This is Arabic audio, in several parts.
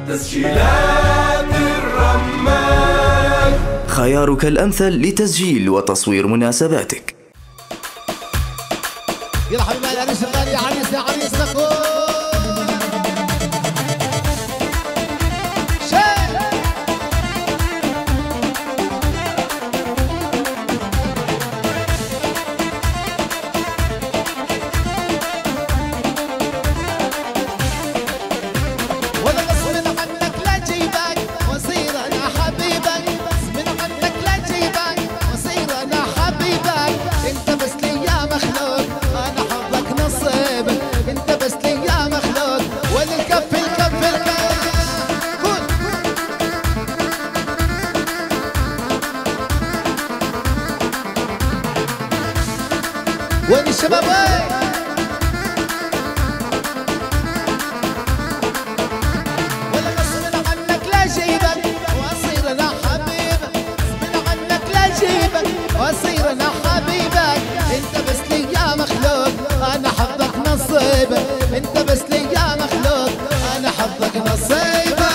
تسجيلات الرمان، خيارك الأمثل لتسجيل وتصوير مناسباتك. يلا حبيبي العريس الغالي، يا عريس يا عريس وين الشباب وين؟ ولا غصبنا عنك لا جيبك واصير انا حبيبك، غصبنا عنك لا جيبك واصير انا حبيبك، انت بس لي يا مخلوق انا حظك نصيبك، انت بس لي يا مخلوق انا حظك نصيبك.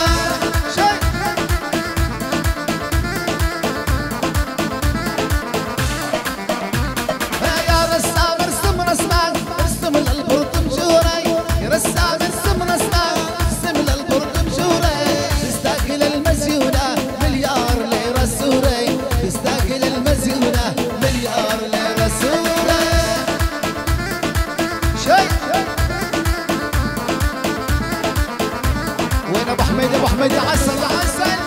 وين ابو حميد؟ ابو حميد يا عسل يا عسل.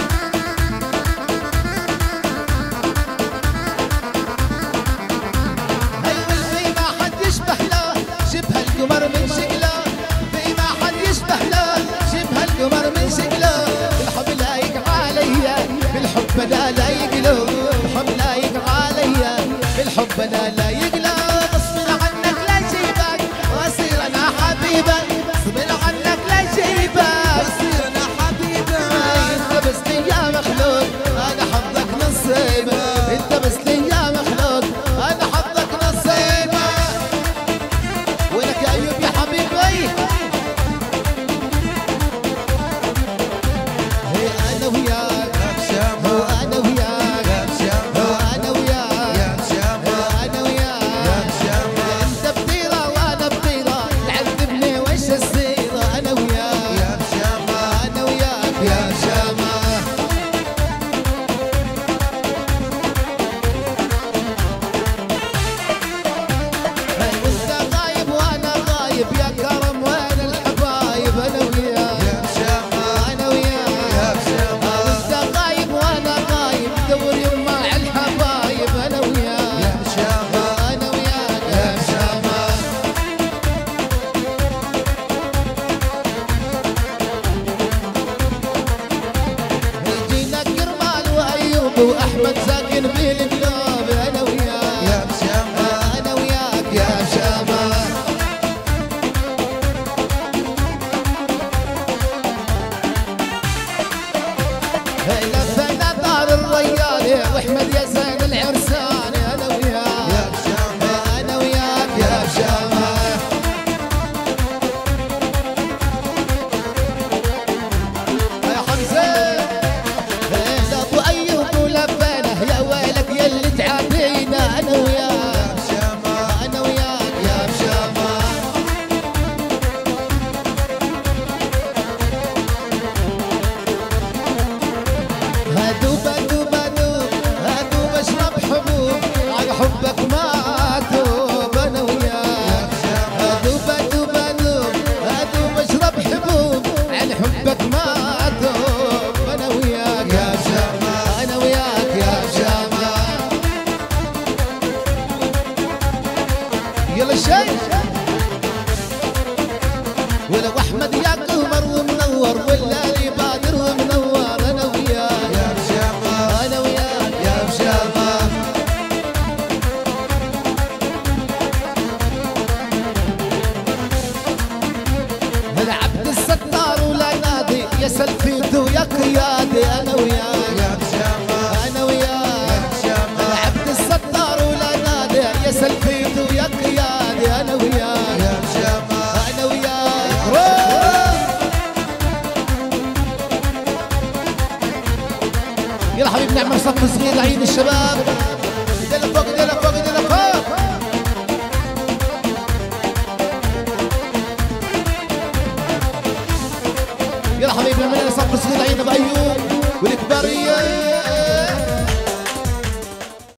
ايوه في ما حد يشبه له، شبه القمر من شكله، في ما حد يشبه له، شبه القمر من شكله، بالحب لايق عليا، بالحب لا لايق له، بالحب لايق عليا، بالحب لا لايق له، غصب عنك لا جيبك واصير انا حبيبك، غصب عنك لا جيبك انت بس لي يا مخلوق انا حظك نصيبك. وينك يا ايوب يا حبيبي؟ هي انا وياك، هو انا وياك، هو انا وياك، هو انا وياك، انت بطيره وانا بطيره، تعذبني وش السيره، انا وياك، انا وياك يا شمع. يا كرم وين الحبايب؟ انا وياك يا شمع، انا وياك يا شمع، انت غايب وانا غايب، دور يما على الحبايب، انا وياك يا شمع، انا وياك يا شمع. يجينا كرمال وايوب واحمد ساكن بالقلوب، انا وياك يا شمع، انا وياك يا شمع. لفنا دار الريال واحمد يا زين العرسان، انا وياك يا شمع، انا وياك يا شمع. يا حمزه ابو ايوب ولبينا، يا ويلك يا اللي تعادينا، انا وياك يا شمع، انا وياك يا شمع. هدوب هدوب هدوب هدوب اشرب حبوب، على حبك ما اتوب، انا وياك هدوب هدوب هدوب هدوب اشرب حبوب، على حبك ما اتوب، انا وياك يا شمع، انا وياك يا شمع. يلا الشيء ولو احمد يا قمر ومنور، ولا لي بادر ومنور، انا وياك يا شمع، انا وياك يا شمع. هذا عبد الستار ولا نادي، يا سلفيت ويا قيادي، انا وياك يا شمع، انا وياك يا شمع. هذا عبد الستار ولا نادي، يا سلفيت ويا قيادي، انا وياك يا شمع، انا وياك. حبيبي نعمل صف صغير لعين الشباب. ايدينا فوق ايدينا فوق ايدينا فوق. يلا حبيبي نعمل صف صغير لعين ابو ايوب والكباريه.